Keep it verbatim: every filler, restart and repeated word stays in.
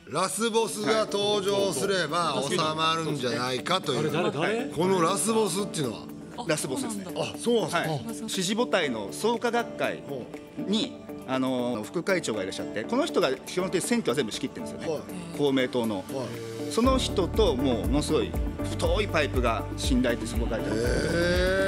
ラスボスが登場すれば収まるんじゃないかという。 誰誰？ このラスボスっていうのはラスボスですね。 あ、そうなんですか。 支持母体の創価学会にあの副会長がいらっしゃって、この人が基本的に選挙は全部仕切ってるんですよね、公明党の。その人ともうものすごい太いパイプが信頼ってそこ書いてあるんですけど、